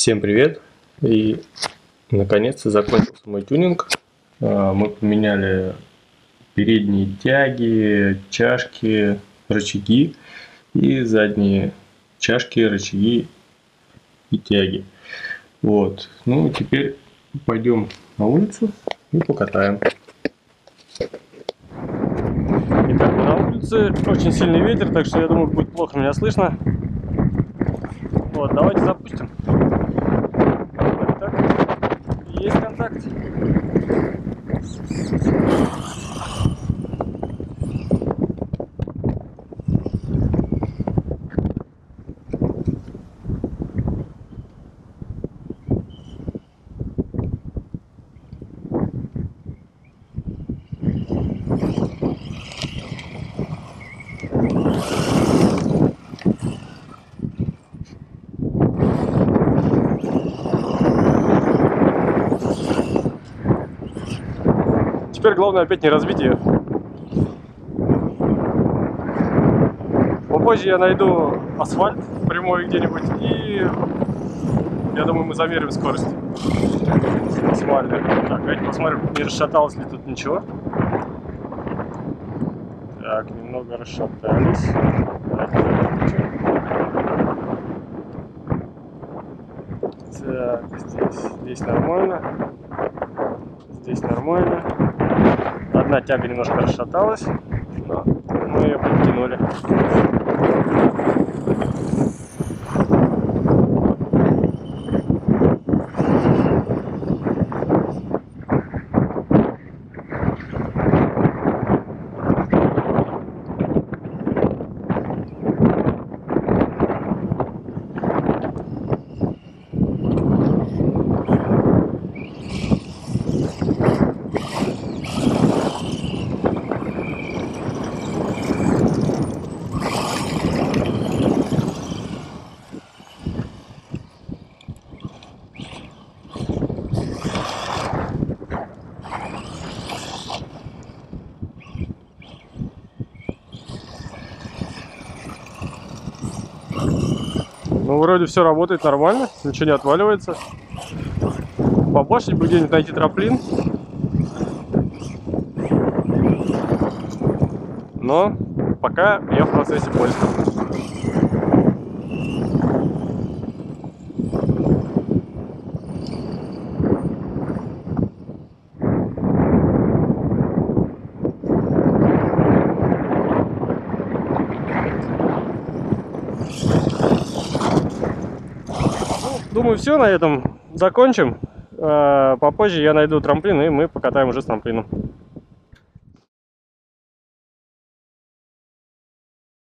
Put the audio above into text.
Всем привет! И наконец-то закончился мой тюнинг. Мы поменяли передние тяги, чашки, рычаги и задние чашки, рычаги и тяги. Вот. Ну, теперь пойдем на улицу и покатаем. Итак, на улице очень сильный ветер, так что я думаю, будет плохо меня слышно. Вот, давайте запустим. Так, есть контакт. Теперь главное опять не разбить ее. Попозже я найду асфальт прямой где-нибудь и я думаю, мы замерим скорость максимальную. Так, давайте посмотрим, не расшаталось ли тут ничего. Так, немного расшатались. Так, здесь нормально. Здесь нормально. Одна тяга немножко расшаталась, но мы ее подтянули. Ну, вроде все работает нормально, ничего не отваливается. Побольше бы где-нибудь найти трамплин. Но пока я в процессе поиска. Думаю, все, на этом закончим. Попозже я найду трамплин, и мы покатаем уже с трамплином.